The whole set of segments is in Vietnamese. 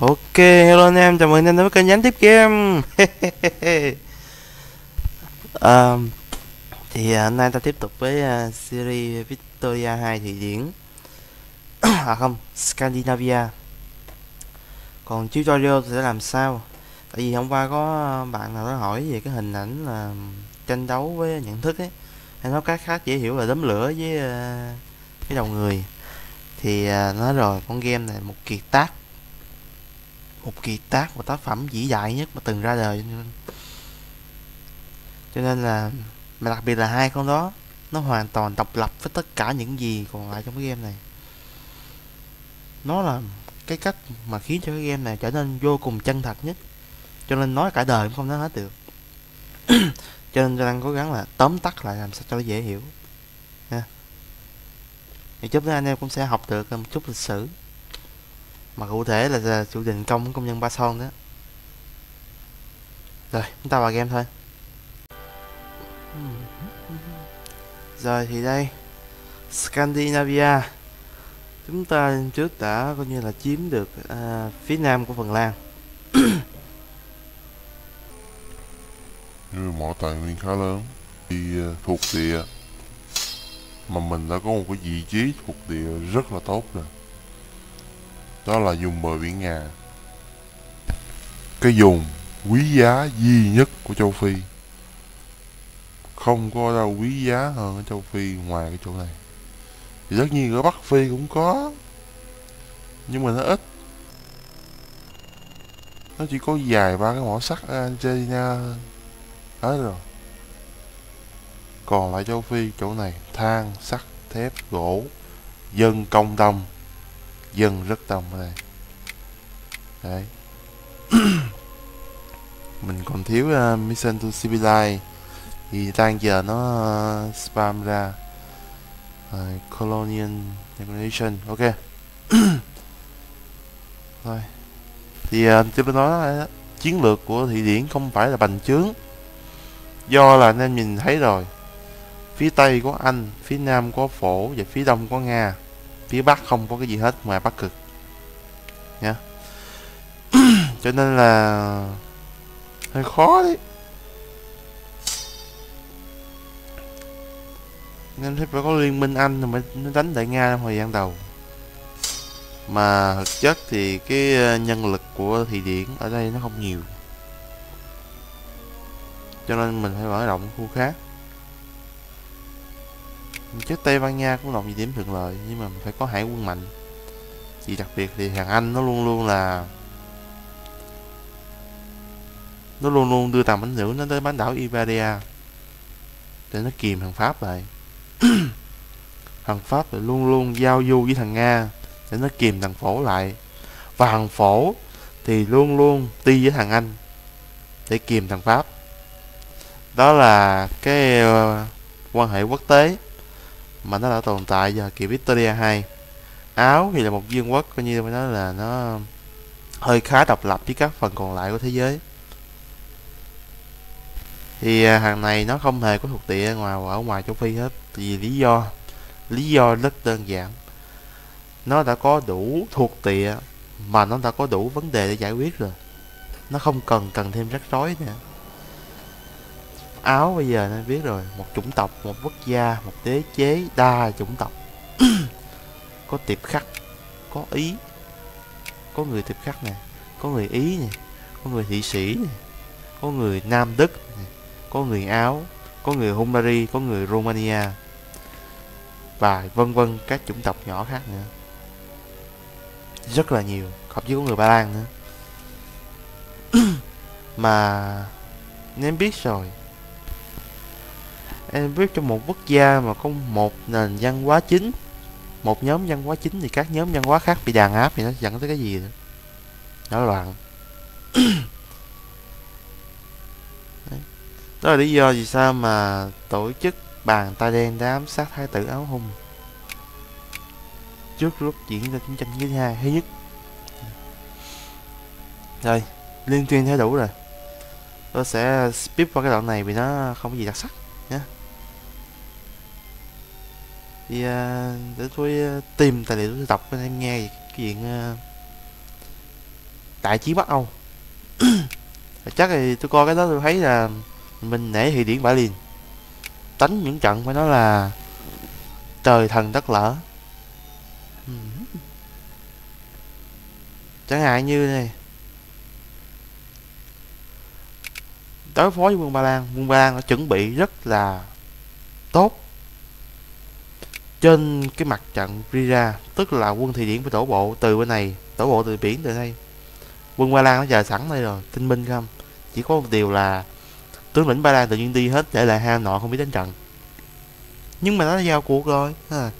Ok, hello anh em, chào mừng anh em đến với kênh Gián Tiếp Game. Ờ, hôm nay ta tiếp tục với series Victoria 2 Thụy Điển. À không, Scandinavia. Còn tutorial thì sẽ làm sao? Tại vì hôm qua có bạn nào đó hỏi về cái hình ảnh là tranh đấu với nhận thức ấy. Hay nói cách khác dễ hiểu là đốm lửa với cái đầu người. Thì nói rồi, con game này một kiệt tác và tác phẩm vĩ đại nhất mà từng ra đời, cho nên là mà đặc biệt là hai con đó nó hoàn toàn độc lập với tất cả những gì còn lại trong cái game này. Nó là cái cách mà khiến cho cái game này trở nên vô cùng chân thật nhất, cho nên nói cả đời cũng không nói hết được. Cho nên tôi đang cố gắng là tóm tắt lại làm sao cho nó dễ hiểu ha. Thì chúc anh em cũng sẽ học được một chút lịch sử, mà cụ thể là chủ đình công của công nhân Ba Son đó. Rồi chúng ta vào game thôi. Rồi thì đây, Scandinavia, chúng ta trước đã coi như là chiếm được phía nam của Phần Lan. Như mọi tài nguyên khá lớn thì thuộc địa, mà mình đã có một cái vị trí thuộc địa rất là tốt rồi. Đó là vùng bờ biển Nga, cái vùng quý giá duy nhất của châu Phi. Không có đâu quý giá hơn ở châu Phi ngoài cái chỗ này. Thì tất nhiên ở Bắc Phi cũng có, nhưng mà nó ít. Nó chỉ có vài ba cái mỏ sắt ở Argentina hết rồi. Còn lại châu Phi chỗ này than, sắt, thép, gỗ, dân công đông, dân rất đông ở đây. Đấy. Mình còn thiếu Mission to Civilize, thì đang giờ nó spam ra Colonial Negotiation. Ok. Thôi thì tiếp đến đó là chiến lược của Thụy Điển không phải là bành trướng, do là anh em nhìn thấy rồi, phía tây có Anh, phía nam có Phổ và phía đông có Nga, phía bắc không có cái gì hết ngoài Bắc Cực nha. Cho nên là hơi khó đấy, nên phải có liên minh Anh mới đánh lại Nga trong thời gian đầu. Mà thực chất thì cái nhân lực của Thụy Điển ở đây nó không nhiều, cho nên mình phải mở rộng khu khác. Trước Tây Ban Nha cũng là một điểm thuận lợi, nhưng mà mình phải có hải quân mạnh. Vì đặc biệt thì thằng Anh nó luôn luôn đưa tầm ảnh hưởng nó tới bán đảo Iberia để nó kìm thằng Pháp lại. Thằng Pháp lại luôn luôn giao du với thằng Nga để nó kìm thằng Phổ lại, và thằng Phổ thì luôn luôn đi với thằng Anh để kìm thằng Pháp. Đó là cái quan hệ quốc tế mà nó đã tồn tại giờ kỳ Victoria 2. Áo thì là một vương quốc coi như nói là nó hơi khá độc lập với các phần còn lại của thế giới. Thì hàng này nó không hề có thuộc địa ở ngoài châu Phi hết, vì lý do rất đơn giản. Nó đã có đủ thuộc địa, mà nó đã có đủ vấn đề để giải quyết rồi, nó không cần thêm rắc rối nữa. Áo bây giờ nên biết rồi, một chủng tộc, một quốc gia, một đế chế đa chủng tộc. Có tiệp khắc, có Ý, có người tiệp khắc nè, có người Ý nè, có người Thụy Sĩ nè, có người Nam Đức nè, có người Áo, có người Hungary, có người Romania, và vân vân các chủng tộc nhỏ khác nữa, rất là nhiều, thậm chí có người Ba Lan nữa. Mà nên biết rồi, em biết trong một quốc gia mà có một nền văn hóa chính, một nhóm văn hóa chính, thì các nhóm văn hóa khác bị đàn áp thì nó dẫn tới cái gì nữa? Nổi loạn. Đó là lý do vì sao mà tổ chức bàn tay đen đã ám sát thái tử áo hung trước lúc diễn ra chiến tranh thứ hai thứ nhất. Rồi, liên tuyên thấy đủ rồi, tôi sẽ skip qua cái đoạn này vì nó không có gì đặc sắc nhé. Thì để tôi tìm tài liệu tôi đọc cho anh em nghe cái chuyện đại chiến Bắc Âu. Chắc thì tôi coi cái đó tôi thấy là mình nể Thụy Điển bả liền, đánh những trận phải nói là trời thần đất lở. Chẳng hạn như này, đối phó với quân Ba Lan, quân Ba Lan đã chuẩn bị rất là tốt trên cái mặt trận Prira, tức là quân Thụy Điển phải đổ bộ từ bên này, đổ bộ từ biển từ đây. Quân Ba Lan nó chờ sẵn đây rồi, tinh binh không, chỉ có một điều là tướng lĩnh Ba Lan tự nhiên đi hết, để lại hai nọ không biết đánh trận. Nhưng mà nó đã giao cuộc rồi,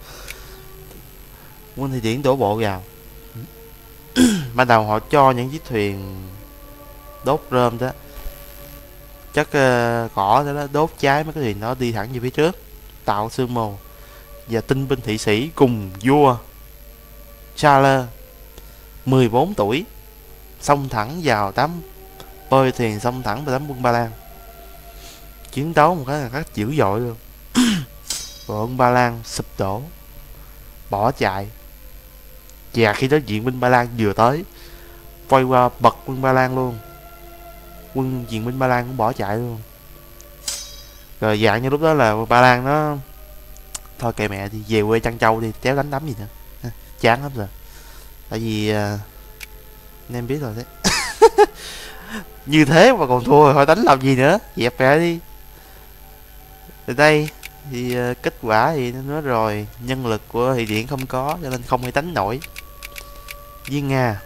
quân Thụy Điển đổ bộ vào. Ban đầu họ cho những chiếc thuyền đốt rơm đó, chắc cỏ đó đốt cháy mấy cái thuyền đó, đi thẳng về phía trước tạo sương mù. Và tinh binh Thụy Sĩ cùng vua Charles 14 tuổi xông thẳng vào đám, bơi thuyền xông thẳng vào đám quân Ba Lan, chiến đấu một cái là rất dữ dội luôn. Quân Ba Lan sụp đổ, bỏ chạy. Và khi đó viện binh Ba Lan vừa tới, quay qua bật quân Ba Lan luôn, quân viện binh Ba Lan cũng bỏ chạy luôn. Rồi dạng như lúc đó là Ba Lan nó thôi kệ mẹ thì về quê Trân Châu đi, kéo đánh đấm gì nữa, chán lắm rồi. Tại vì anh em biết rồi đấy. Như thế mà còn thua thôi đánh làm gì nữa, dẹp mẹ đi. Từ đây thì kết quả thì nó nói rồi, nhân lực của Thụy Điển không có cho nên không thể đánh nổi với Nga.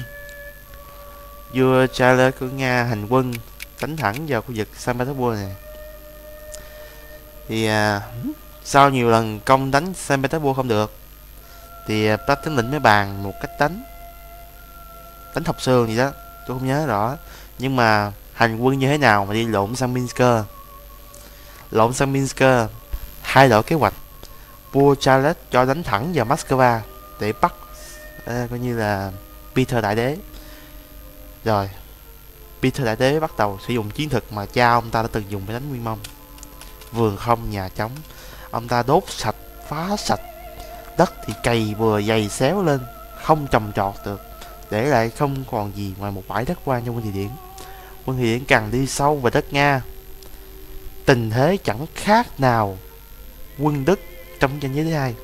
Vua Charles của Nga hành quân đánh thẳng vào khu vực Saint Petersburg này. Thì sau nhiều lần công đánh Saint Petersburg không được, thì bác tướng lĩnh mới bàn một cách đánh thọc sườn gì đó, tôi không nhớ rõ. Nhưng mà hành quân như thế nào mà đi lộn sang Minsk. Lộn sang Minsk, thay đổi kế hoạch. Vua Charles cho đánh thẳng vào Moscow để bắt coi như là Peter Đại Đế. Rồi Peter Đại Đế bắt đầu sử dụng chiến thuật mà cha ông ta đã từng dùng để đánh Nguyên Mông: vườn không nhà trống. Ông ta đốt sạch, phá sạch đất, thì cày bừa dày xéo lên, không trồng trọt được, để lại không còn gì ngoài một bãi đất hoang cho quân Thụy Điển. Quân Thụy Điển càng đi sâu vào đất Nga, tình thế chẳng khác nào quân Đức trong tranh giới thứ hai.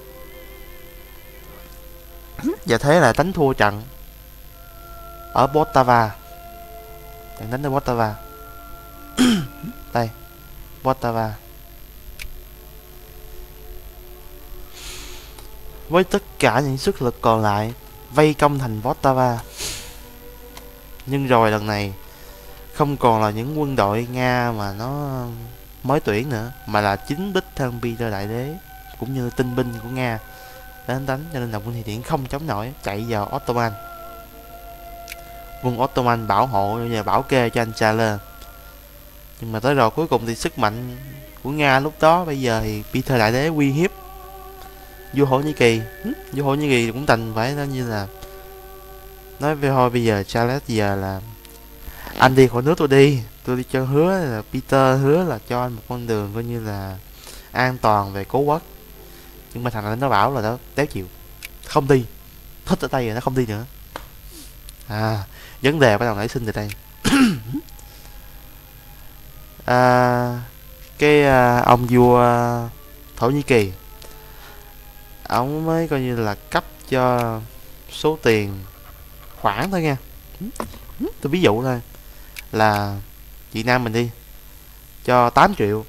Và thế là đánh thua trận ở Poltava. Trận đánh ở Poltava. Đây, Poltava. Với tất cả những sức lực còn lại vây công thành Poltava. Nhưng rồi lần này không còn là những quân đội Nga mà nó mới tuyển nữa, mà là chính đích thân Peter Đại Đế cũng như tinh binh của Nga đến đánh, cho nên là quân Thụy Điển không chống nổi, chạy vào Ottoman. Quân Ottoman bảo hộ và bảo kê cho anh Charles. Nhưng mà tới rồi cuối cùng thì sức mạnh của Nga lúc đó bây giờ thì Peter Đại Đế uy hiếp vua Thổ Nhĩ Kỳ. Vua Thổ Nhĩ Kỳ cũng thành phải như là nói với thôi bây giờ Charles giờ là anh đi khỏi nước tôi đi cho hứa là Peter hứa là cho anh một con đường coi như là an toàn về cố quốc. Nhưng mà thằng này nó bảo là đó đéo chịu, không đi, thích ở tay rồi nó không đi nữa. Vấn đề bắt đầu nảy sinh từ đây. Ông vua Thổ Nhĩ Kỳ, ông mới coi như là cấp cho số tiền khoản thôi nha, tôi ví dụ thôi, là Việt Nam mình đi cho 8 triệu.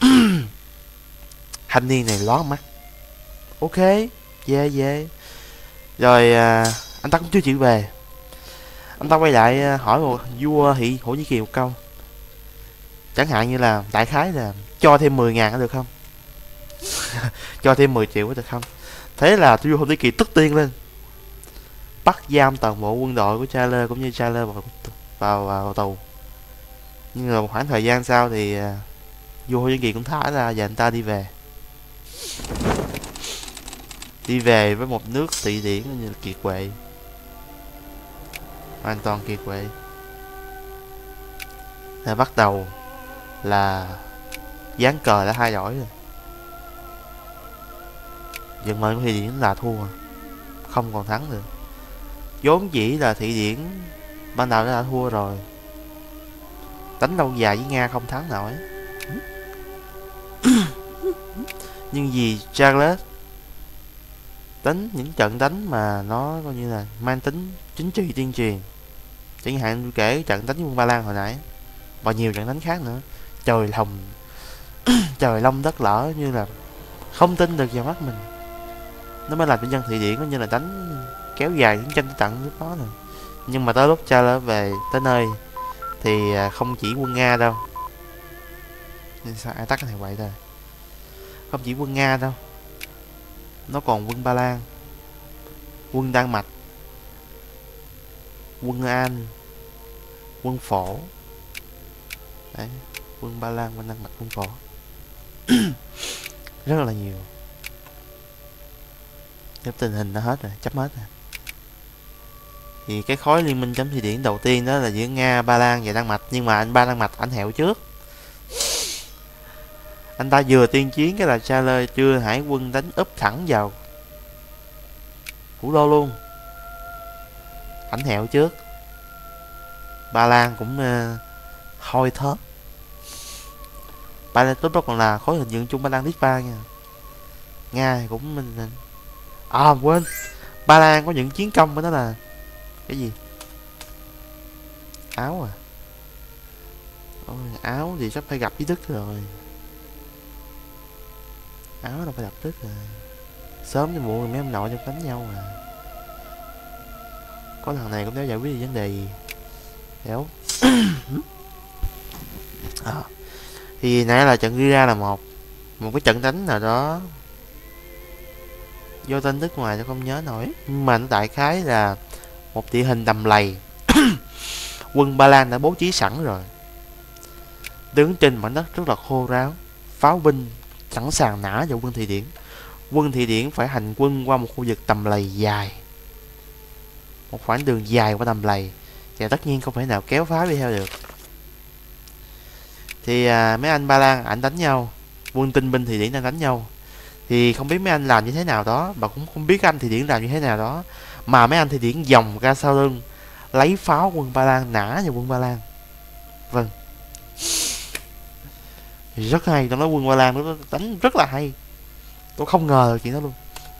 Thanh niên này lón mắt, ok, về. Rồi anh ta cũng chưa chịu về. Anh ta quay lại hỏi một vua Thổ Nhĩ Kỳ một câu, chẳng hạn như là đại khái là cho thêm 10.000 được không? Cho thêm 10 triệu được không? Thế là vua Thổ Nhĩ Kỳ tức điên lên, bắt giam toàn bộ quân đội của Charles cũng như Charles vào tù. Nhưng mà một khoảng thời gian sau thì vua Thổ Nhĩ Kỳ cũng thả ra và anh ta đi về. Đi về với một nước Thụy Điển như là kiệt quệ, hoàn toàn kiệt quệ. Rồi bắt đầu là ván cờ đã thay đổi rồi. Vận mệnh của Thụy Điển là thua, không còn thắng được. Vốn dĩ là Thụy Điển ban đầu đã thua rồi, đánh lâu dài với Nga không thắng nổi. Nhưng vì Charles đánh những trận đánh mà nó coi như là mang tính chính trị tuyên truyền, chẳng hạn tôi kể trận đánh với quân Ba Lan hồi nãy và nhiều trận đánh khác nữa, trời lòng trời long đất lở, như là không tin được vào mắt mình. Nó mới làm cho dân Thụy Điển coi như là đánh kéo dài chiến tranh tới tận lúc đó rồi. Nhưng mà tới lúc Charles về tới nơi thì không chỉ quân Nga đâu, sao ai tắt cái này vậy thôi, không chỉ quân Nga đâu, nó còn quân Ba Lan, quân Đan Mạch, quân Anh, quân Phổ. Đấy, quân Ba Lan, quân Đan Mạch, quân Phổ. Rất là nhiều. Cái tình hình nó hết rồi, chấp hết rồi. Thì cái khối liên minh chống Thụy Điển đầu tiên đó là giữa Nga, Ba Lan và Đan Mạch. Nhưng mà anh Ba Đan Mạch anh hẹo trước. Anh ta vừa tiên chiến cái là Charles chưa hải quân đánh úp thẳng vào thủ đô luôn. Ảnh hẹo trước. Ba Lan cũng hôi thớt. Ba Lan tốt đó còn là khối hình dựng chung Ba Lan Litva nha. Nga cũng mình quên, Ba Lan có những chiến công của nó là cái gì? Áo à? Ôi, Áo thì sắp phải gặp với Đức rồi. Áo là phải gặp Đức rồi. Sớm thì muộn thì mấy ông nội trong đánh nhau mà. Có thằng này cũng đéo giải quyết được vấn đề gì. Đéo. Thì nãy là trận ghi ra là một cái trận đánh nào đó do tên nước ngoài tôi không nhớ nổi, nhưng mà nó đại khái là một địa hình đầm lầy. Quân Ba Lan đã bố trí sẵn rồi, đứng trên mảnh đất rất là khô ráo, pháo binh sẵn sàng nã vào quân Thụy Điển. Quân Thụy Điển phải hành quân qua một khu vực đầm lầy dài, một khoảng đường dài qua đầm lầy, và tất nhiên không thể nào kéo pháo đi theo được. Thì mấy anh Ba Lan ảnh đánh nhau, quân tinh binh Thụy Điển đang đánh nhau. Thì không biết mấy anh làm như thế nào đó, mà cũng không biết anh Thụy Điển làm như thế nào đó, mà mấy anh Thụy Điển vòng ra sau lưng lấy pháo quân Ba Lan nã vào quân Ba Lan. Vâng, rất hay. Tôi nói quân Ba Lan nó đánh rất là hay, tôi không ngờ được chuyện đó luôn.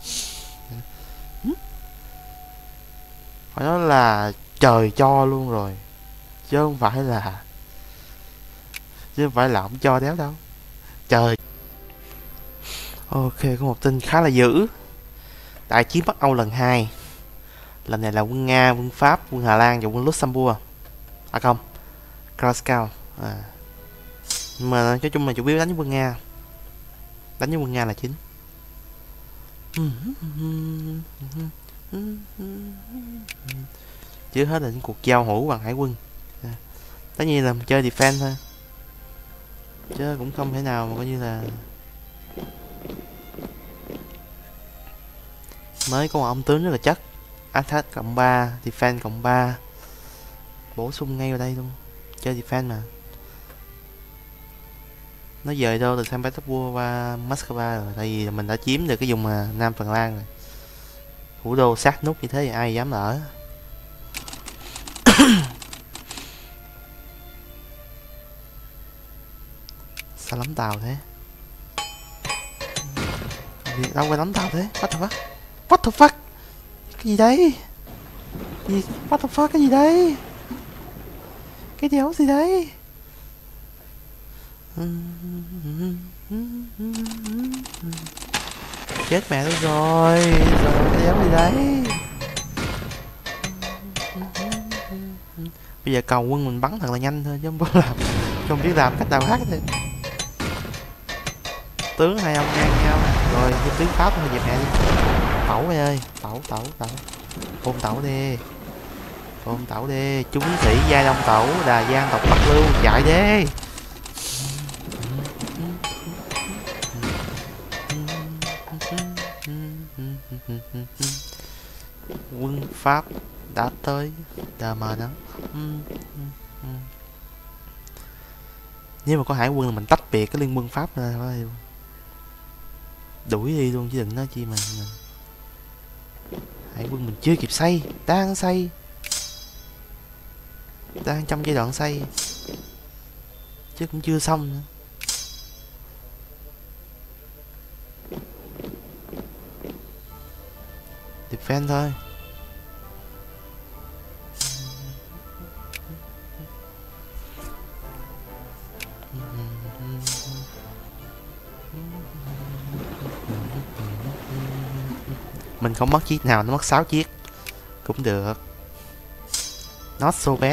Phải nói là trời cho luôn rồi, chứ không phải là ông cho đéo đâu, trời. Ok, có một tin khá là dữ. Đại chiến Bắc Âu lần 2. Lần này là quân Nga, quân Pháp, quân Hà Lan và quân Luxembourg. Không, Krakow. Nhưng mà nói chung là chủ yếu đánh với quân Nga. Đánh với quân Nga là chính. Chứ hết là những cuộc giao hữu bằng hải quân. Tất nhiên là chơi defense thôi, chứ cũng không thể nào mà coi như là mới có một ông tướng rất là chất. Attack cộng 3, defense cộng 3, bổ sung ngay vào đây luôn. Chơi defense mà. Nó dời đâu từ Saint Petersburg qua Moscow rồi, tại vì mình đã chiếm được cái vùng Nam Phần Lan rồi. Thủ đô sát nút như thế thì ai dám ở. Sao lắm tàu thế? Đâu qua lắm tàu thế? What the fuck? What the fuck? Cái gì đấy? What the fuck? Cái gì đấy? Cái đéo gì đấy? Chết mẹ tôi rồi. Cái đéo gì đấy? Bây giờ cầu quân mình bắn thật là nhanh thôi, chứ không biết làm cách nào khác thôi. Tướng hai ông ngang nhau rồi, cái tướng Pháp thôi dẹp mẹ đi. Tẩu ơi, tẩu ôm tẩu đi, chúng sĩ giai đông tẩu, đà giang tộc Bắc Lưu, chạy đi. Quân Pháp đã tới đờ mờ đó. Nếu mà có hải quân là mình tách biệt cái liên quân Pháp ra thôi, đuổi đi luôn chứ đừng nói chi mà hải quân mình chưa kịp xây, đang xây. Đang trong giai đoạn xây chứ cũng chưa xong nữa. Defend thôi. Mình không mất chiếc nào, nó mất 6 chiếc cũng được. Not so bad.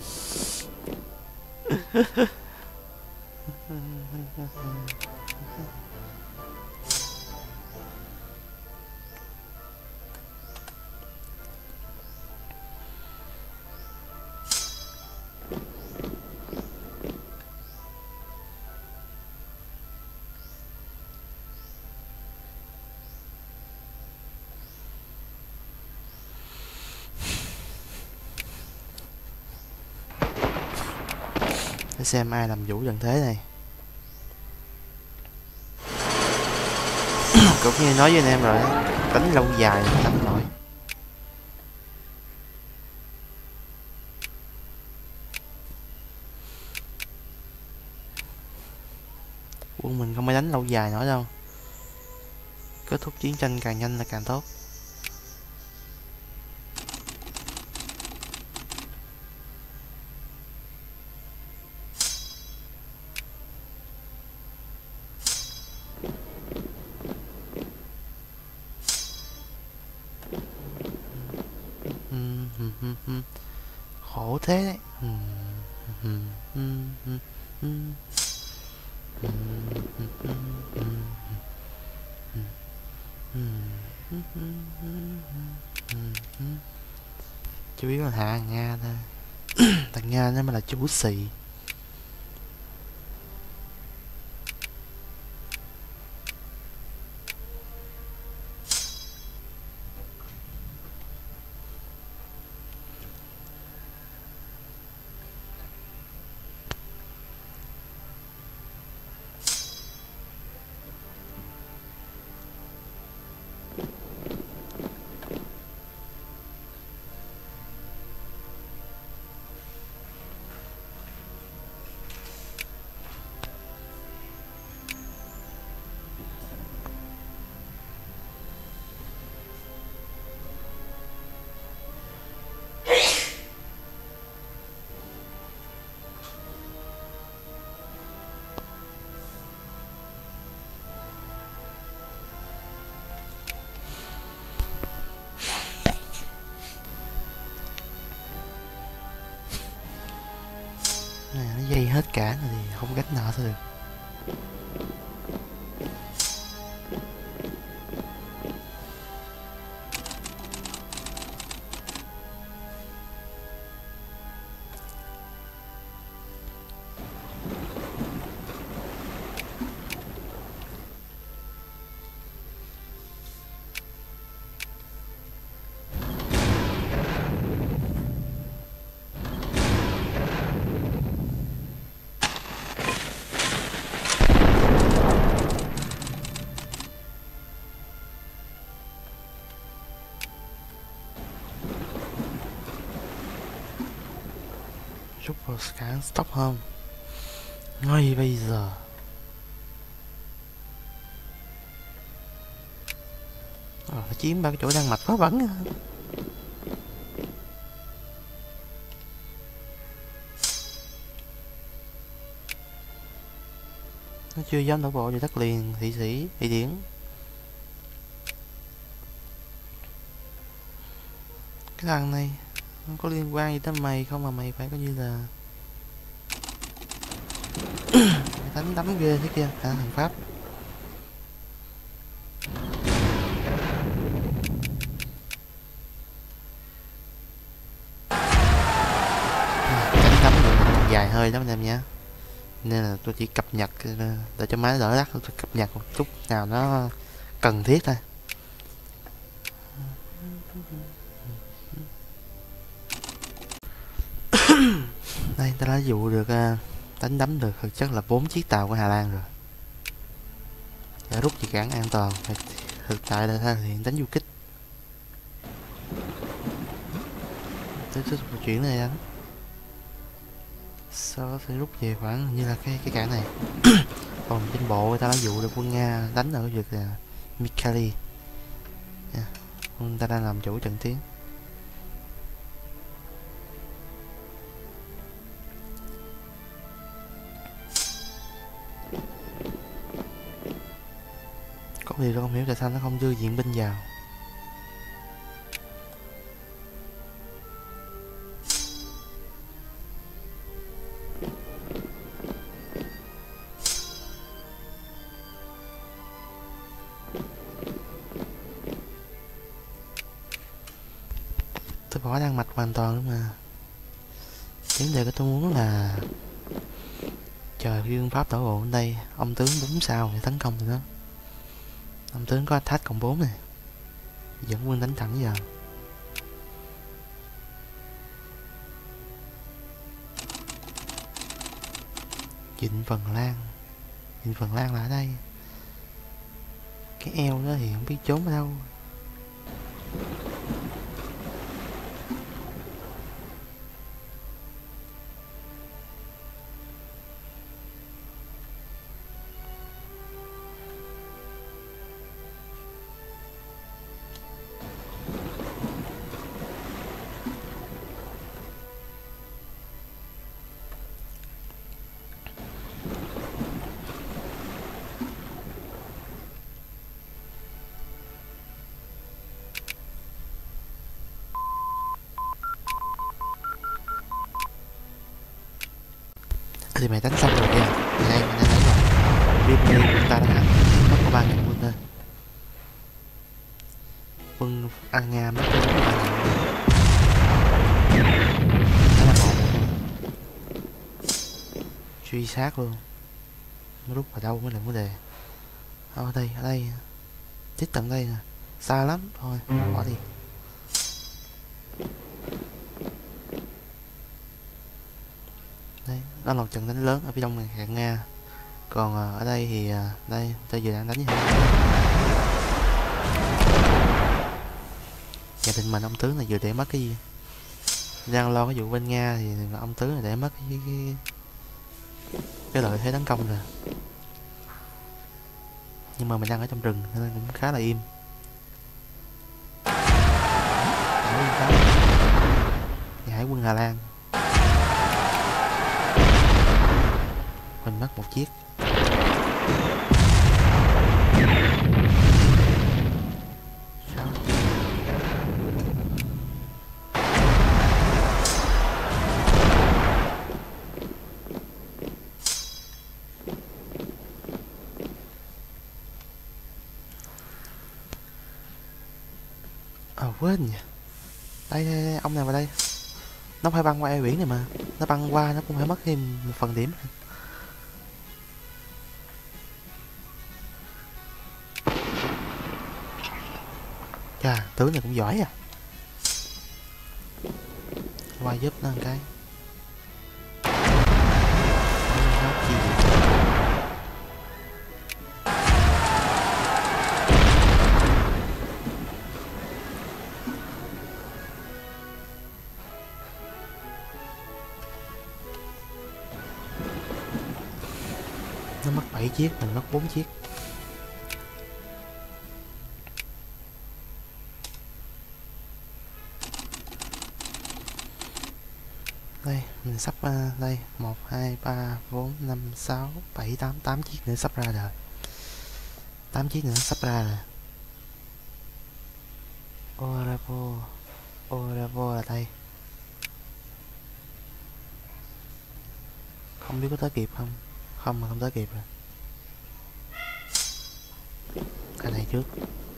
Để xem ai làm chủ trận thế này. Cũng như nói với anh em rồi, đánh lâu dài đánh nổi. Quân mình không phải đánh lâu dài nữa đâu. Kết thúc chiến tranh càng nhanh là càng tốt. Khổ thế đấy. Chủ yếu là hạ Nga thôi. Thằng Nga nó mới là chú xì. Này, nó dây hết cả rồi thì không cách nào thôi được. Super Scan Stockholm. Ngay bây giờ. Phải chiếm 3 cái chỗ Đan Mạch phá bẩn. Nó chưa dám đổ bộ vào đất liền Thụy Sĩ, Thụy Điển. Cái thằng này nó có liên quan gì tới mày không mà mày phải coi như là mày đánh đấm ghê thế kia hả thằng Pháp. Đánh đấm được dài hơi lắm anh em nhé, nên là tôi chỉ cập nhật để cho máy đỡ lắc, tôi cập nhật một chút nào nó cần thiết thôi. Đây ta đã dụ được đánh đấm được thực chất là 4 chiếc tàu của Hà Lan rồi. Để rút về cảng an toàn, thực tại là thực hiện đánh du kích. Tới một chuyện này anh. Sau đó sẽ rút về khoảng hình như là cái cảng này. Còn trên bộ người ta đã dụ được quân Nga đánh ở vực là Mikkeli. Quân ta đang làm chủ trận tiến. Có điều tôi không hiểu tại sao nó không đưa viện binh vào. Tôi bỏ Đan Mạch hoàn toàn luôn mà. Vấn đề của tôi muốn là chờ khi quân Pháp đổ bộ đến đây, ông tướng 4 sao để tấn công thì nó. Ông tướng có attack cộng 4 này, dẫn quân đánh thẳng vào. Vịnh Phần Lan. Vịnh Phần Lan là ở đây. Cái eo đó thì không biết trốn ở đâu. Thì mày đánh xong rồi kìa. Mày đánh rồi. Viêm quân ta đã thắng. Mất có 3.000 quân thôi. Quân An Nga mất tới 3.000 quân. Đó là một. Truy sát luôn. Nó rút vào đâu mới là vấn đề. Ở đây. Chết tận đây nè. Xa lắm. Thôi, bỏ đi. Đây, đó là một trận đánh lớn ở phía đông này hạng Nga. Còn ở đây thì đây tôi vừa đang đánh với gia đình mình. Ông tướng này vừa để mất cái gì, đang lo cái vụ bên Nga thì ông tướng này để mất cái lợi thế tấn công rồi. Nhưng mà mình đang ở trong rừng nên cũng khá là im. Hải quân Hà Lan mình mất một chiếc. Quên nhỉ. Đây, ông nào vào đây. Nó phải băng qua eo biển này mà. Nó băng qua nó cũng phải mất thêm một phần điểm. Chà, tướng này cũng giỏi à. Qua giúp nó một cái. Nó mất 7 chiếc, mình mất 4 chiếc. Đây, mình sắp đây, 1 2 3 4 5 6 7 8 chiếc nữa sắp ra rồi. 8 chiếc nữa sắp ra rồi. Oravo là đây. Không biết có tới kịp không? Không mà không tới kịp rồi. Cái này trước.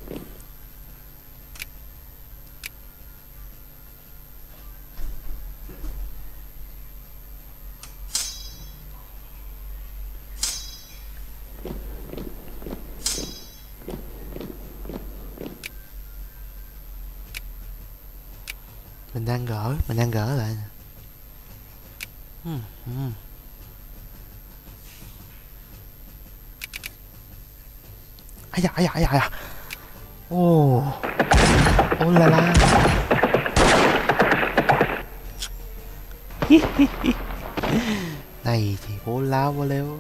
Mình đang gỡ lại nè. Ai da. Ô la la. Này thì bố láo bố lếu.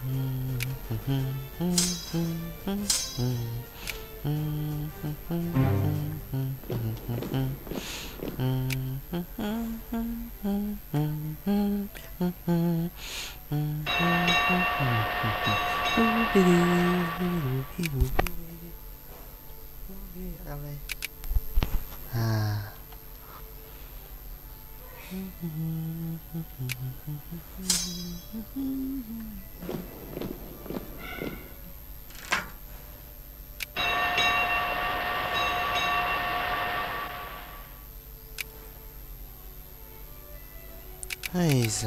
À. Ây da.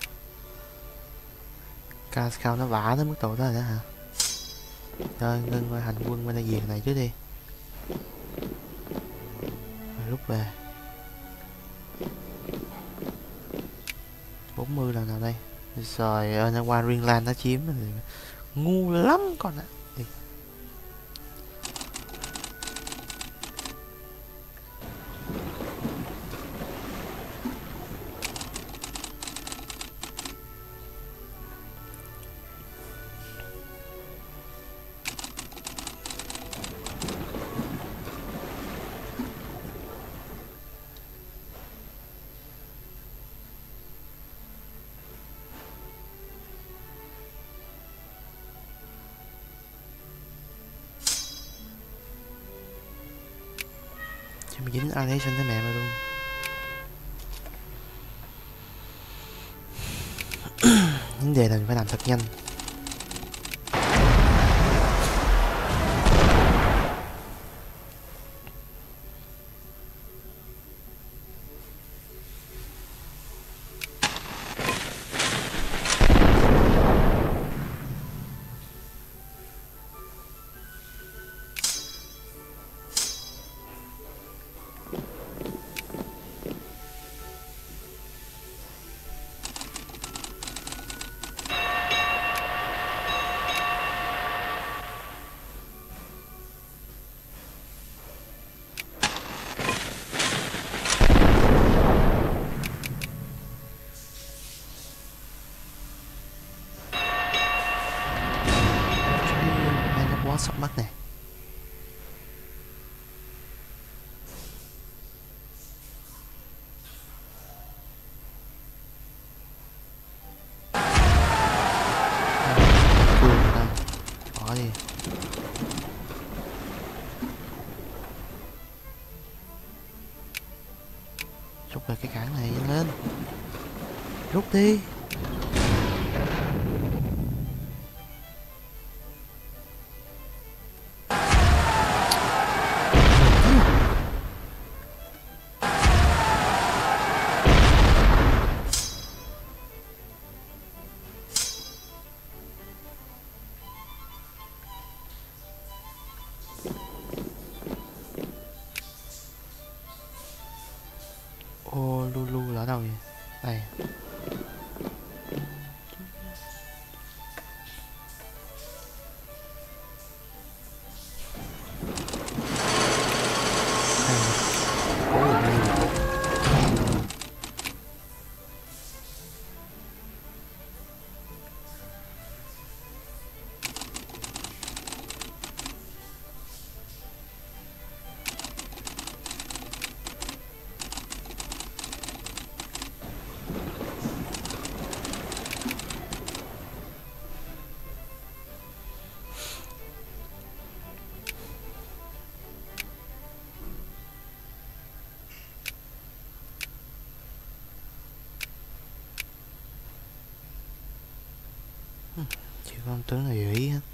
Cascal nó vả tới mức độ đó rồi đó hả? Thôi ngưng coi hành quân bên đây việc này trước đi. Rồi rút về. 40 lần nào đây? Rồi ơi, nó qua Greenland nó chiếm thì ngu lắm con ạ. Đi. Chứ mà dính animation tới mẹ mày luôn. Vấn đề là mình phải làm thật nhanh. Quá sốc mắt nè. Bỏ đi. Rút về cái cản này lên. Rút đi. Ô Lulu là ở đâu vậy? Đây. Chỉ con tướng này ý hết.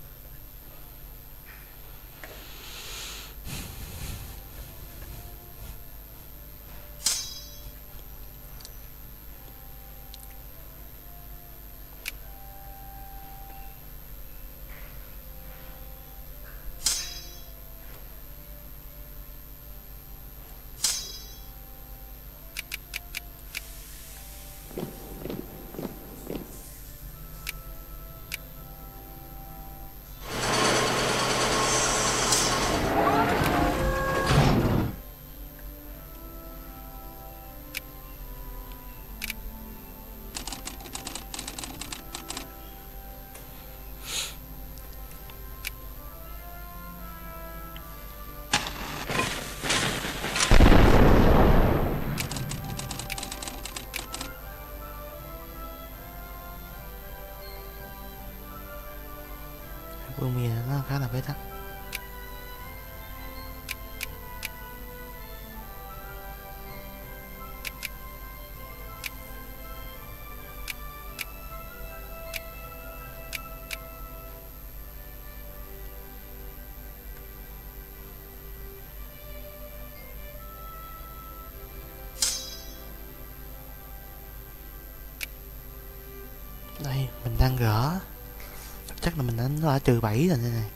khá là bế tắc. Đây mình đang gỡ, chắc là mình đã trừ 7 rồi đây này.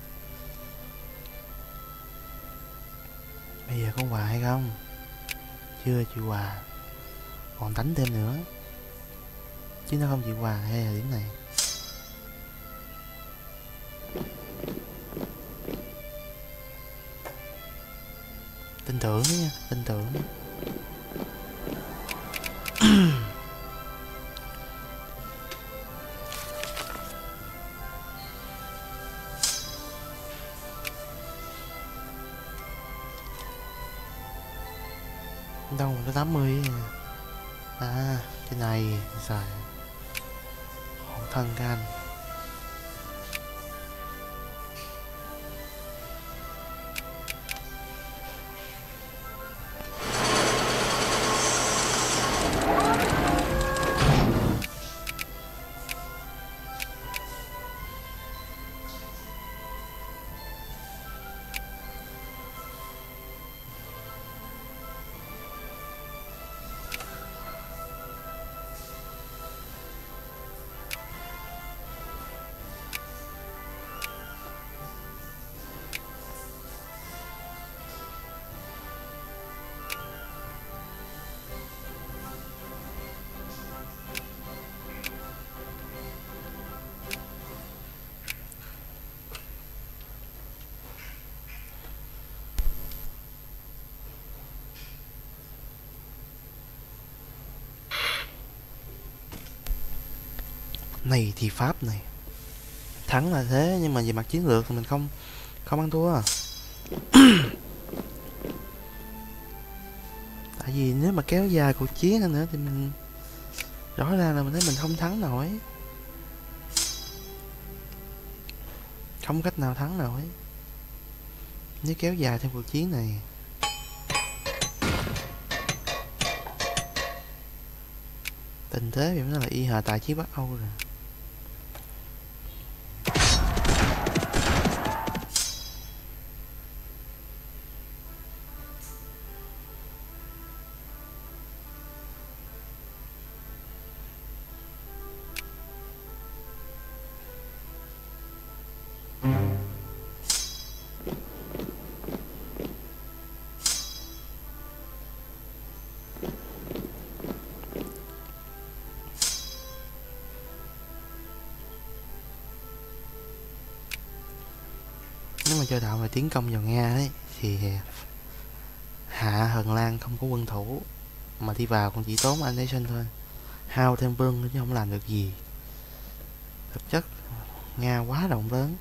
Bây giờ có quà hay không? Chưa chịu quà, còn đánh thêm nữa chứ nó không chịu quà hay là điểm này. Tin tưởng nha, tin tưởng. Đâu mà có 80 à, cái này rồi hộ thân các anh. Này thì Pháp này thắng là thế, nhưng mà về mặt chiến lược thì mình không ăn thua. Tại vì nếu mà kéo dài cuộc chiến hơn nữa thì mình rõ ràng là mình thấy mình không thắng nổi, không cách nào thắng nổi nếu kéo dài thêm cuộc chiến này. Tình thế thì nó là y hà tại chiến Bắc Âu rồi. Nếu mà cho đạo mà tiến công vào Nga ấy thì hạ Hần Lan không có quân thủ mà đi vào cũng chỉ tốn annexation thôi, hao thêm quân chứ không làm được gì. Thực chất Nga quá rộng lớn.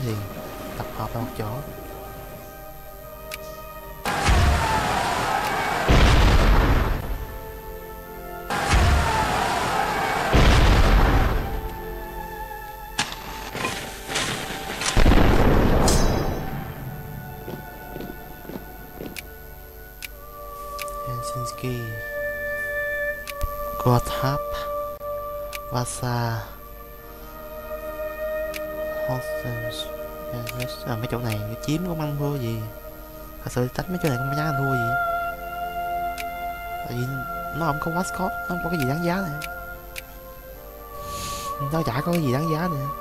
thì tập hợp ở một chỗ. Helsinki, Gothap, Vasa, Horsens. Mấy chỗ này chiếm cũng ăn thua gì. Thật sự tách mấy chỗ này không dám ăn thua gì. Tại vì nó không có quá score, nó không có cái gì đáng giá này. Nó chả có cái gì đáng giá nữa.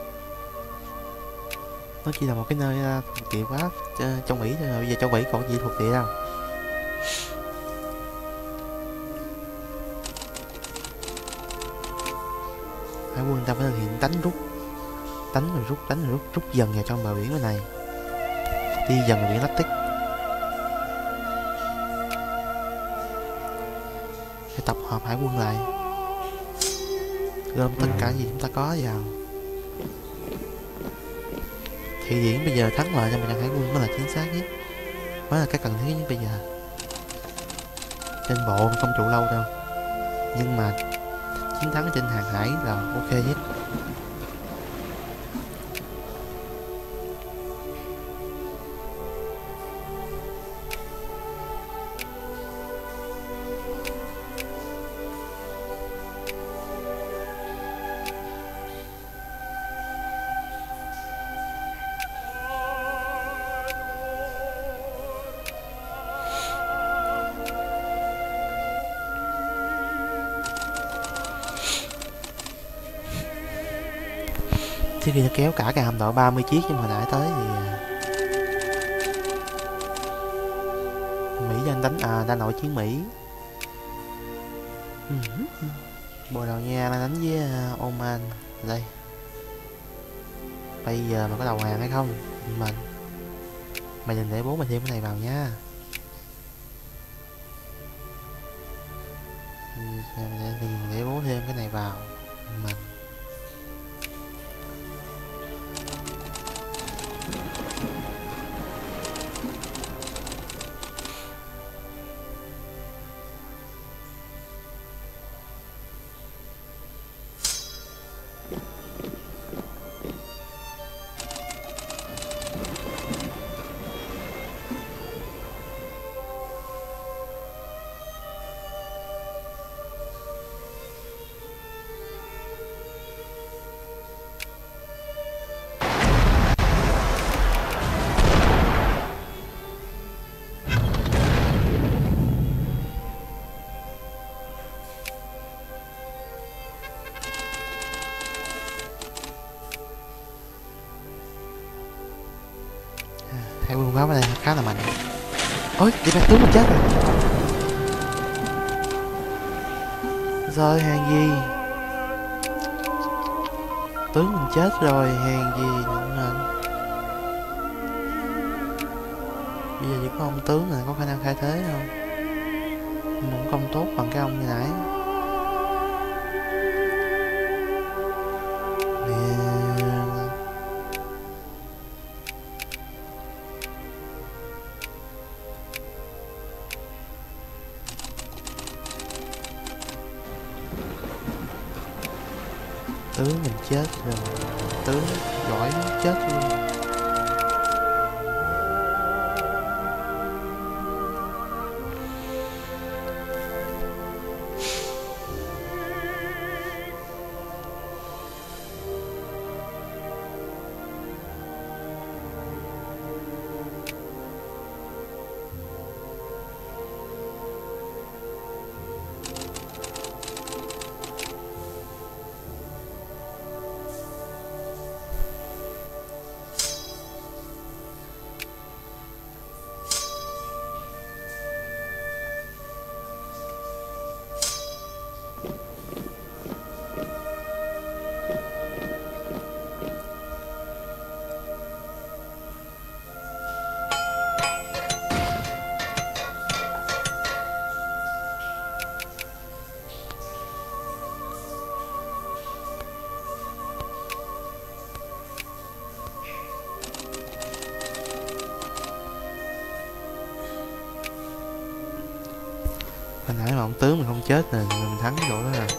Nó chỉ là một cái nơi thuộc địa quá trong Mỹ thôi. Bây giờ trong Mỹ còn gì thuộc địa đâu. Hải quân ta phải thực hiện đánh rồi rút dần vào trong bờ biển bên này, đi dần vào biển Lactic, phải tập hợp hải quân lại, gom tất cả gì chúng ta có vào. Thụy Điển bây giờ thắng lợi trong một trận hải quân mới là chính xác nhất, mới là cái cần thiết nhất bây giờ. Trên bộ không trụ lâu đâu, nhưng mà chiến thắng trên hàng hải là ok nhất. Trước khi nó kéo cả cái hạm đội 30 chiếc nhưng mà nãy tới thì Mỹ đang đánh đa nội chiến Mỹ. Bồ Đào Nha đang đánh với Oman. Đây, bây giờ mà có đầu hàng hay không mày đừng để bố mày thêm cái này vào nha. Đừng để bố thêm cái này vào mình. Hải quân Pháp ở đây khá là mạnh. Ôi, đi bác tướng mà chết rồi. Rồi hàng gì? Tướng mình chết rồi, hàng gì mình. Bây giờ chỉ có ông tướng này có khả năng khai thế không? Mình không tốt bằng cái ông như nãy. Tướng mình chết rồi, tướng giỏi chết luôn. Hồi nãy mà ông tướng mình không chết nè, mình thắng cái chỗ đó rồi.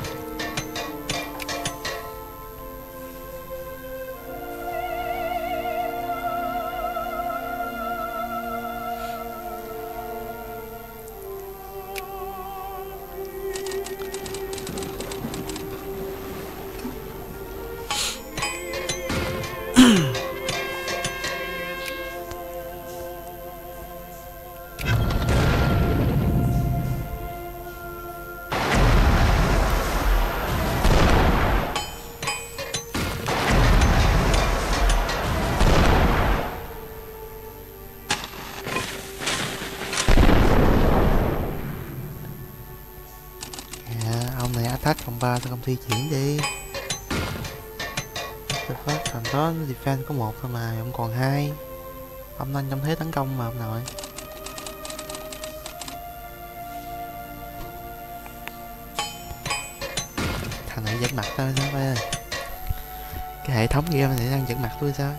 Ông này attack cộng 3 sao không thi triển đi. Tôi phát thằng đó defense có 1 thôi mà, ông còn 2. Ông đang trong thế tấn công mà ông nội. Thằng này giật mặt tôi sao phải. Cái hệ thống game này đang giật mặt tôi sao.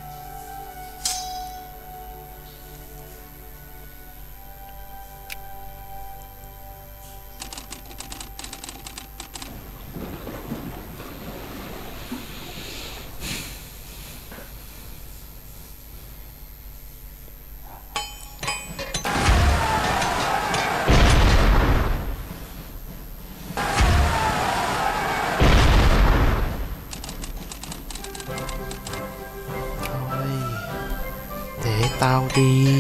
Để tao đi.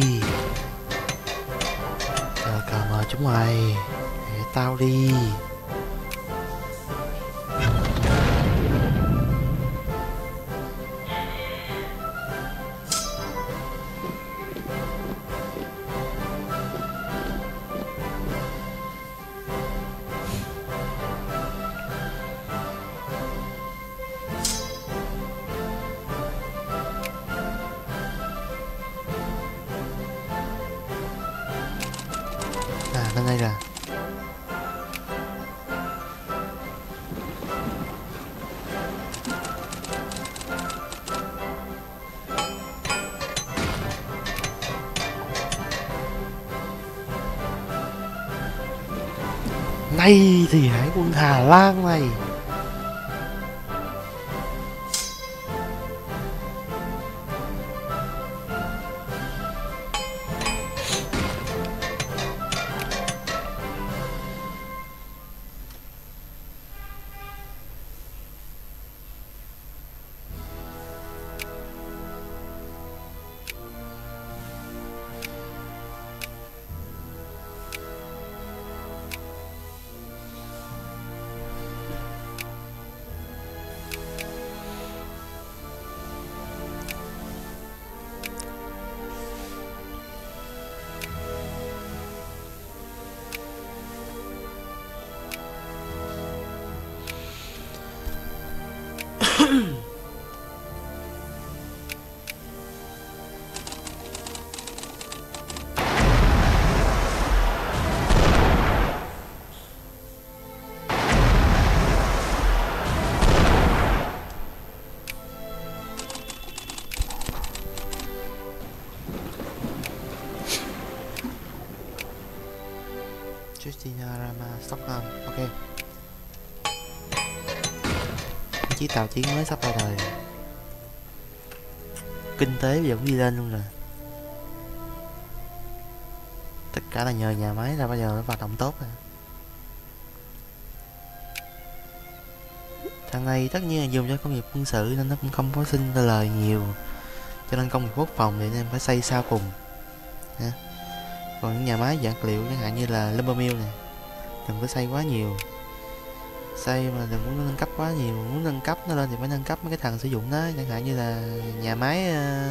Chờ cờ mờ chúng mày. Để tao đi. À, bên đây là này thì hải quân Hà Lan này. Justina Rama Stockholm, ok. Chiếc tàu chiến mới sắp ra đời. Kinh tế bây giờ cũng đi lên luôn rồi. Tất cả là nhờ nhà máy ra bây giờ nó hoạt động tốt rồi. Thằng này tất nhiên là dùng cho công nghiệp quân sự nên nó cũng không có sinh ra lời nhiều. Cho nên công nghiệp quốc phòng thì nên phải xây sau cùng. Nha. Còn những nhà máy vật liệu chẳng hạn như là lumber mill này, đừng có xây quá nhiều. Xây mà đừng muốn nâng cấp quá nhiều. Muốn nâng cấp nó lên thì phải nâng cấp mấy cái thằng sử dụng nó, chẳng hạn như là nhà máy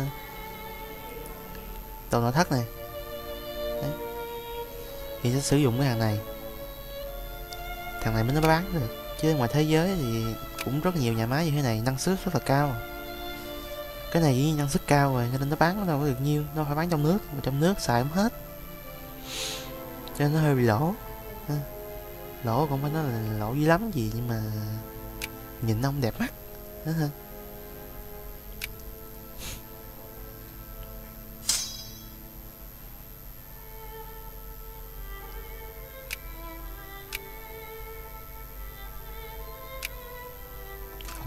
đồ nội thất này. Đấy. Thì sẽ sử dụng cái hàng này. Thằng này mới nó bán được. Chứ ngoài thế giới thì cũng rất nhiều nhà máy như thế này, năng suất rất là cao. Cái này năng suất cao rồi cho nên nó bán nó đâu có được nhiêu, nó phải bán trong nước, mà trong nước xài không hết, cho nên nó hơi bị lỗ. Lỗ không phải nói là lỗ dữ lắm gì, nhưng mà nhìn nó không đẹp mắt đó ha.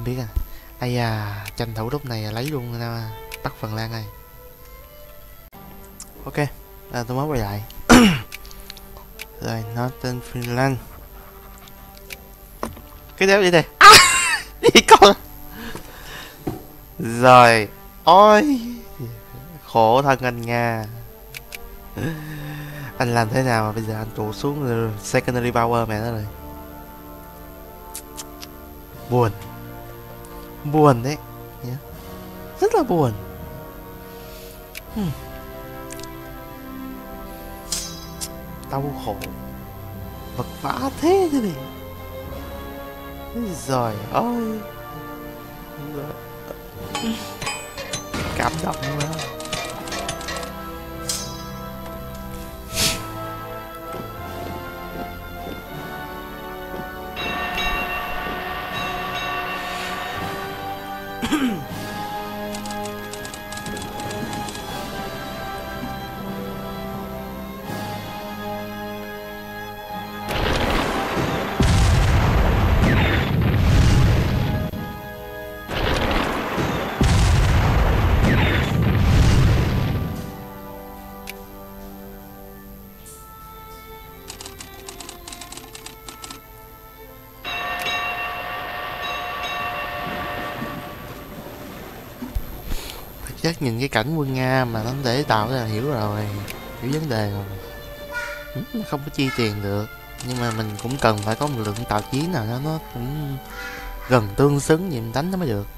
biết à. Ây da, tranh thủ lúc này lấy luôn bắt Phần Lan này. Ok, tôi mới quay lại. Rồi, Northern Finland. Cái đéo đi đây. Đi con. Rồi, ôi khổ thân anh Nga. Anh làm thế nào mà bây giờ anh tụt xuống secondary power mẹ nó rồi. Buồn. Buồn đấy. Yeah. Rất là buồn. Đau khổ. Vật vã thế chứ gì. Rồi ôi. Cảm động quá. Chắc nhìn cái cảnh quân Nga mà nó để tạo ra hiểu rồi, hiểu vấn đề rồi. Không có chi tiền được, nhưng mà mình cũng cần phải có một lượng tàu chiến nào đó nó cũng gần tương xứng gì mình đánh nó mới được.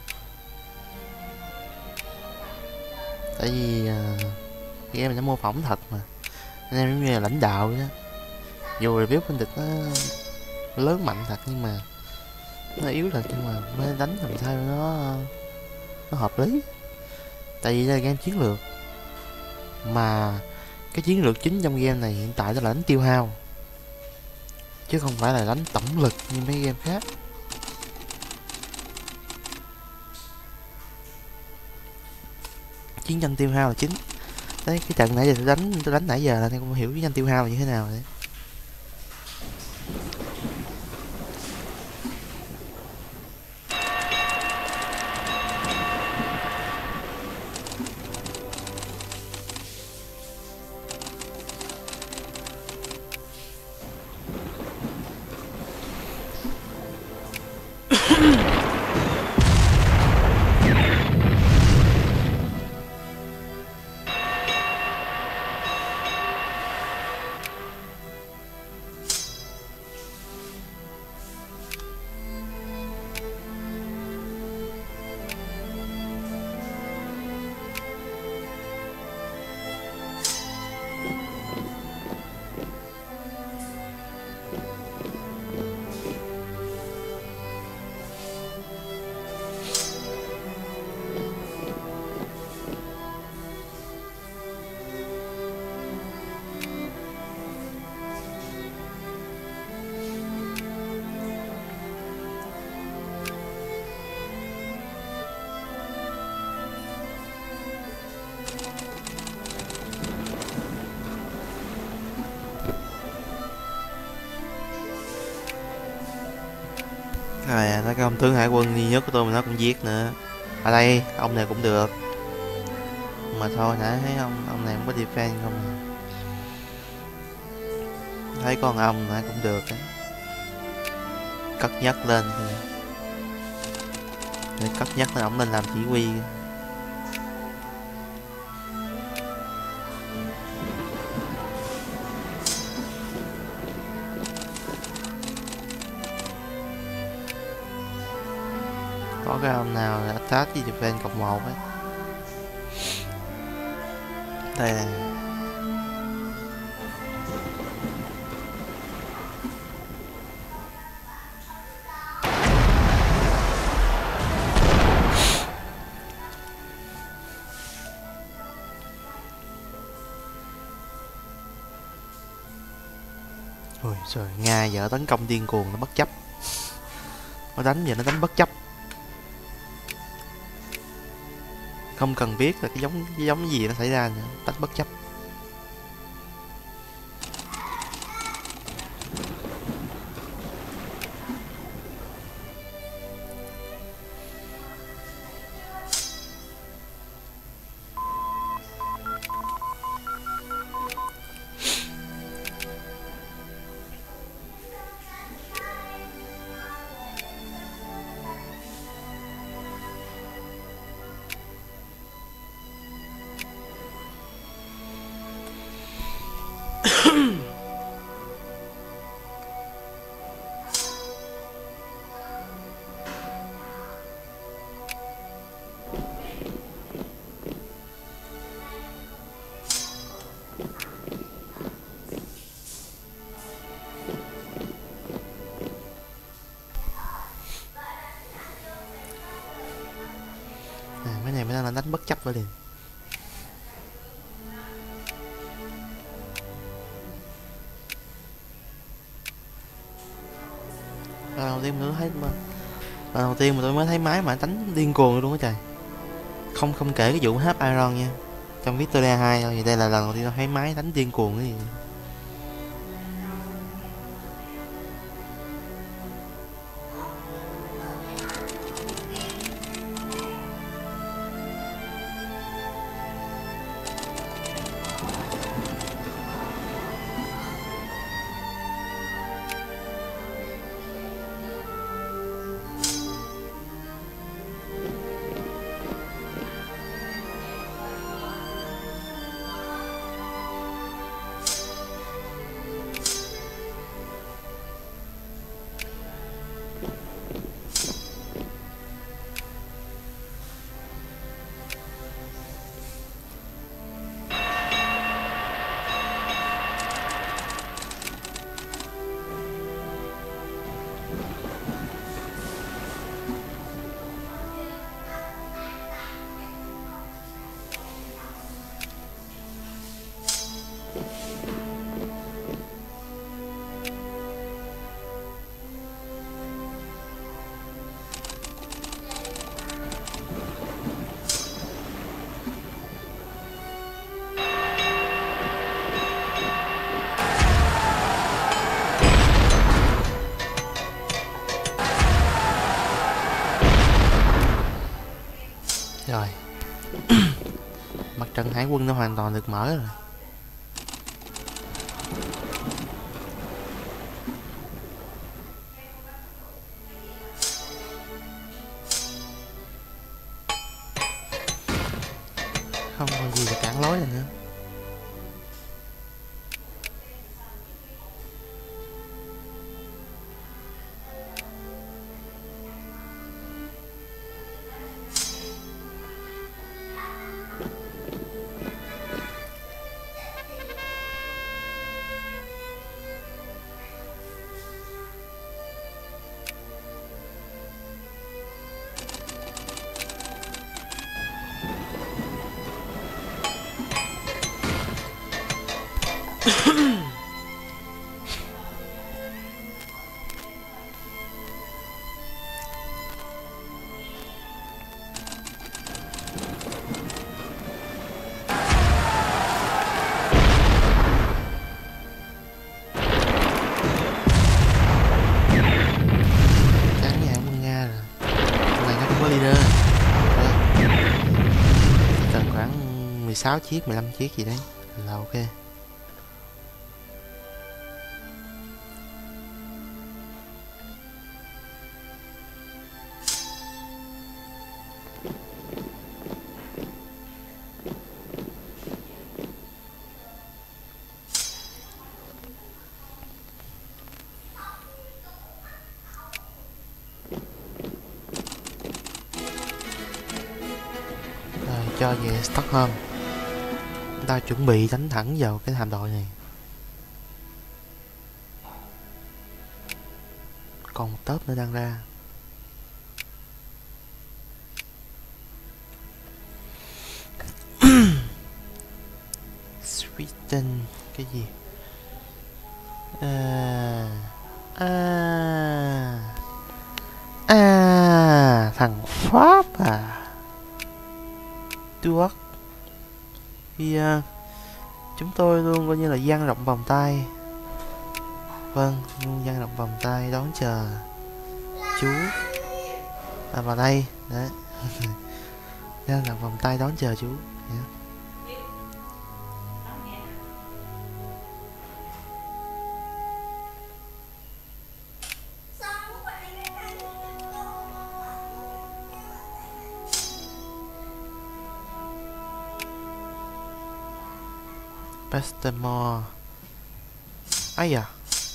Tại vì game mình nó mô phỏng thật mà, nên em giống như là lãnh đạo vậy đó. Dù là biết bên địch nó lớn mạnh thật nhưng mà nó yếu thật, nhưng mà mới đánh làm sao nó hợp lý. Tại vì đây là game chiến lược, mà cái chiến lược chính trong game này hiện tại là đánh tiêu hao, chứ không phải là đánh tổng lực như mấy game khác. Chiến tranh tiêu hao là chính. Đấy, cái trận nãy giờ tôi đánh nãy giờ là tôi cũng hiểu chiến tranh tiêu hao là như thế nào đấy. Rồi nó cái ông tướng hải quân duy nhất của tôi mà nó cũng giết nữa. Ở đây ông này cũng được, mà thôi nãy thấy ông này không có defense không à. Thấy con ông nãy cũng được á, cất nhắc lên thôi. Để cất nhắc lên ổng lên làm chỉ huy. Có cái ông nào attack với defense cộng 1 ấy. Đây nè. Ôi trời, Nga giờ tấn công điên cuồng, nó bất chấp. Nó đánh giờ nó đánh bất chấp. Không cần biết là cái giống gì nó xảy ra nữa, đánh bất chấp. đánh bất chấp vào liền. Lần đầu tiên tôi thấy lần đầu tiên mà tôi mới thấy máy mà đánh điên cuồng luôn á trời. Không kể cái vụ hấp Iron nha, trong Victoria 2 thôi, thì đây là lần đầu tiên tôi thấy máy đánh điên cuồng cái gì. Rồi mặt trận hải quân nó hoàn toàn được mở rồi. Không còn gì để cản lối nữa. Khoảng 16 chiếc 15 chiếc gì đấy là ok. Cho về Stockholm, chúng ta chuẩn bị đánh thẳng vào cái hạm đội này. Còn một tớp nữa đang ra. Sweden cái gì? Thằng Pháp à? Stuart thì chúng tôi luôn coi như là dang rộng vòng tay. Vâng, luôn dang rộng vòng tay đón chờ chú vào đây đấy. Dang rộng vòng tay đón chờ chú. Yeah. Pastemore. Ấy à.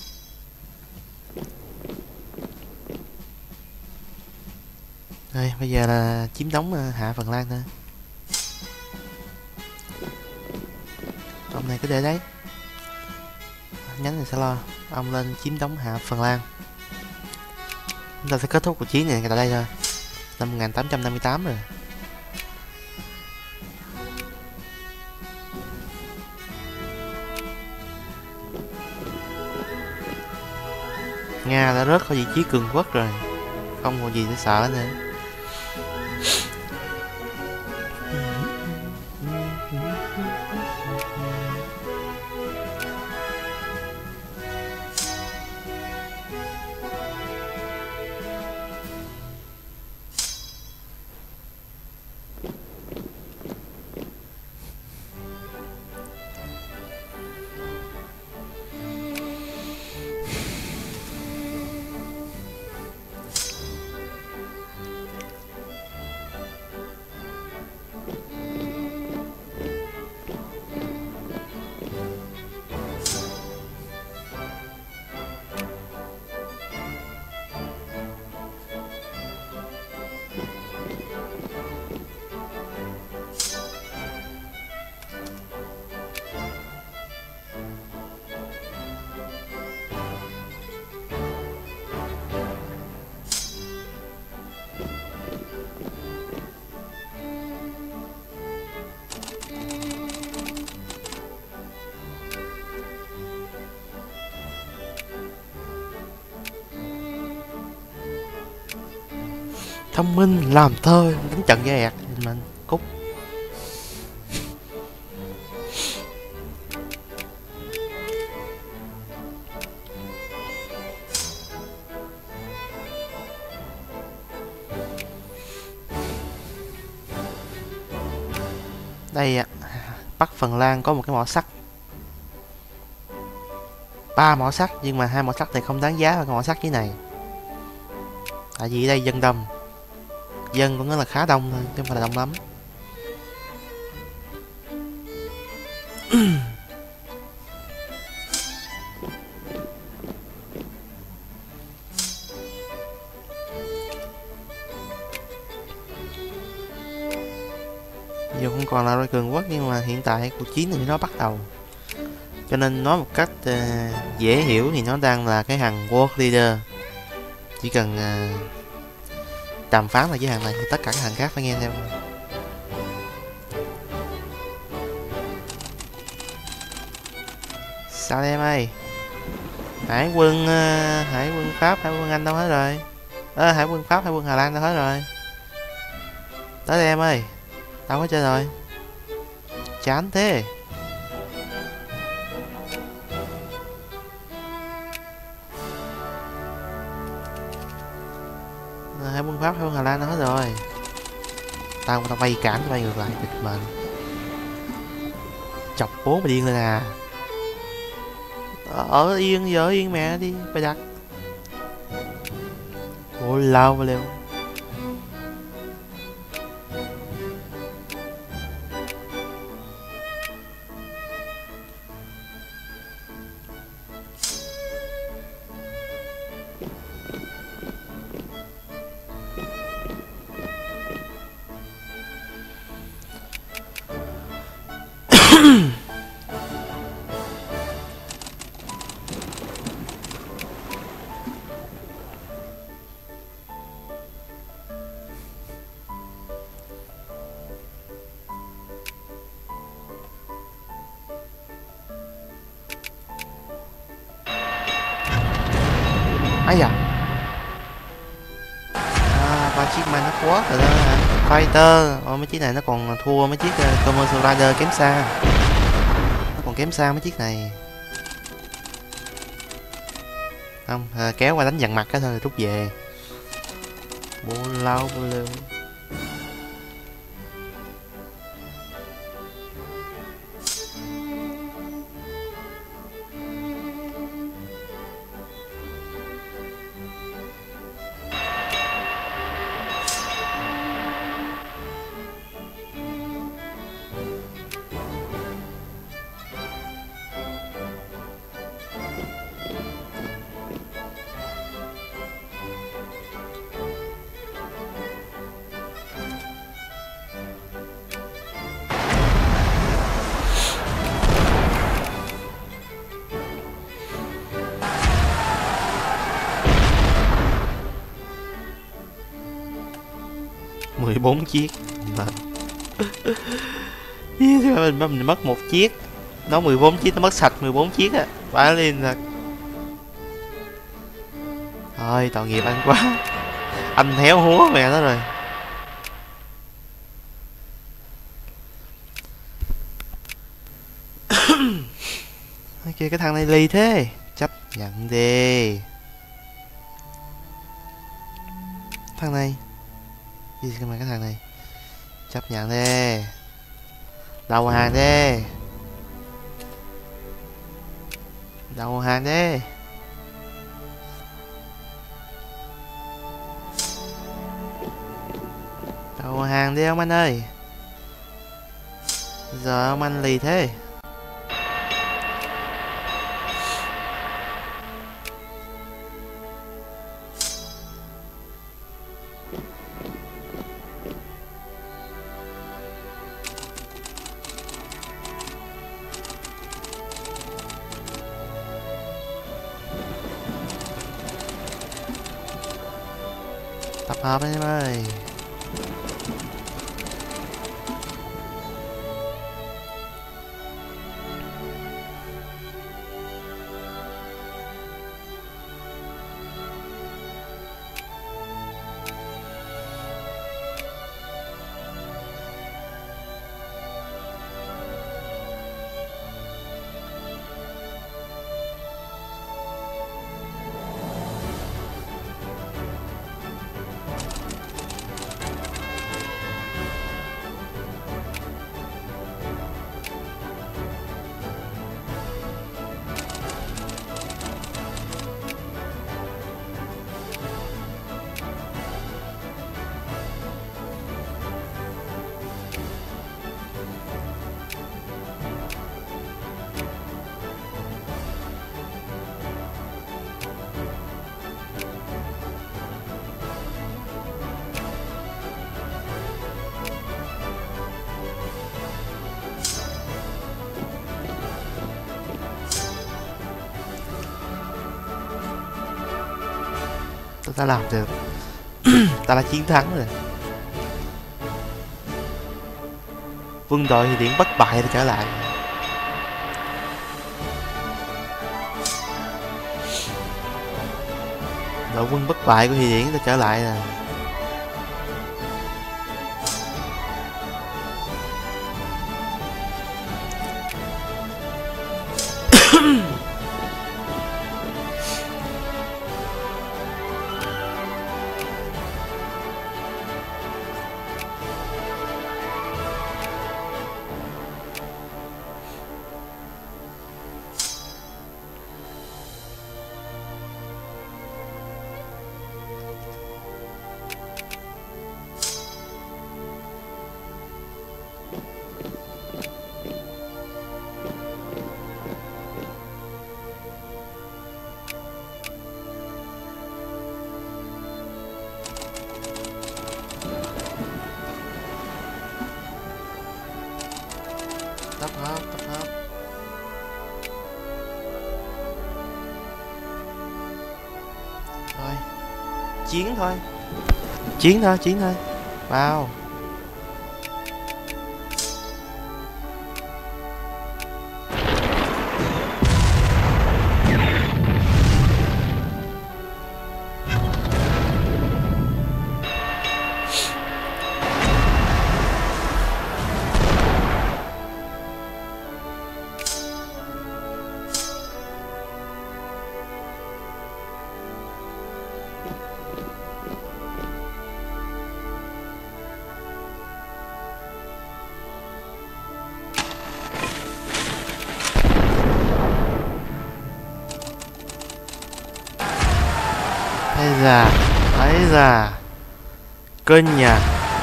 Đây, bây giờ là chiếm đóng hạ Phần Lan thôi. Ông này cứ để đấy. Nhánh này sẽ lo. Ông lên chiếm đóng hạ Phần Lan. Chúng ta sẽ kết thúc cuộc chiến này tại đây thôi. Năm 1858 rồi. Nga đã rớt khỏi vị trí cường quốc rồi, không còn gì để sợ nữa. Thông minh làm thơ đánh trận với ẹt mình cút. Đây ạ, Bắc Phần Lan có một cái mỏ sắt, 3 mỏ sắt, nhưng mà 2 mỏ sắt thì không đáng giá hơn cái mỏ sắt dưới này. Tại vì ở đây dân đông, dân cũng nói là khá đông thôi chứ không phải là đông lắm. Dù không còn là cường quốc nhưng mà hiện tại cuộc chiến thì nó bắt đầu, cho nên nói một cách dễ hiểu thì nó đang là cái hàng world leader. Chỉ cần đàm phán là với hàng này thì tất cả các hàng khác phải nghe theo. Sao em ơi? Hải quân Pháp, hải quân Anh đâu hết rồi? Hải quân Pháp, hải quân Hà Lan đâu hết rồi? Tới đây em ơi. Đâu hết trơn rồi? Chán thế. Hải quân Pháp, hải quân Hà Lan đâu hết rồi? Tao bay cản, bay ngược lại bịt mình. Chọc bố mày điên lên à. Ở yên, giờ yên mẹ đi, bày đặt. Ôi lao vào liều. Ấy da. Ba chiếc này nó quá rồi đó hả? Fighter. Mấy chiếc này nó còn thua mấy chiếc Commercial Rider kém xa. Nó còn kém xa mấy chiếc này. Không, kéo qua đánh dằn mặt cái thôi rút về. Bố lao bố lưu. Mười 14 chiếc mà. mình mất một chiếc, nó 14 chiếc, nó mất sạch 14 chiếc á, bả lên thật. Thôi tội nghiệp anh quá. Anh héo húa mẹ nó rồi. Ok, cái thằng này lì thế. Chấp nhận đi. Thằng này gì mà cái thằng này. Chấp nhận đi. Đầu hàng đi. Đầu hàng đi. Đầu hàng đi ông anh ơi. Giờ ông anh lì thế. Tập hợp anh em ơi. Ta làm được. Ta đã chiến thắng rồi. Quân đội thì Điển bất bại đã trở lại. Đội quân bất bại của Thụy Điển đã trở lại rồi. Tập hợp, tập hợp. Rồi. Chiến thôi. Chiến thôi, chiến thôi. Vào. Ấy da, kinh nha,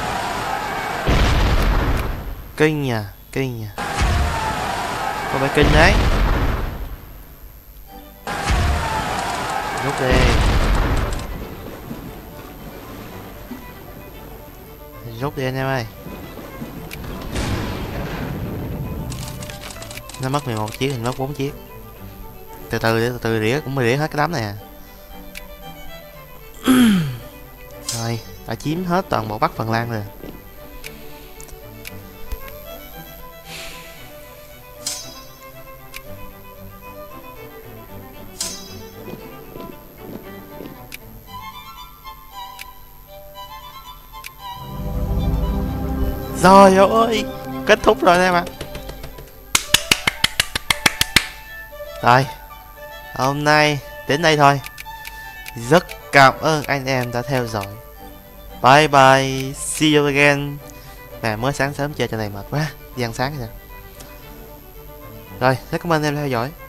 kinh nha, kinh nha, có phải kinh đấy. Rút đi, rút đi anh em ơi. Nó mất 11 chiếc, mình mất 4 chiếc. Từ từ rỉa cũng mới rỉa hết cái đám này à. Rồi, đã chiếm hết toàn bộ Bắc Phần Lan rồi. Rồi ơi, kết thúc rồi em ạ. Rồi, hôm nay đến đây thôi. Rất cảm ơn anh em đã theo dõi. Bye bye, see you again. Mà mới sáng sớm chơi cho này mệt quá, đi ăn sáng rồi. Rồi, rất cảm ơn em đã theo dõi.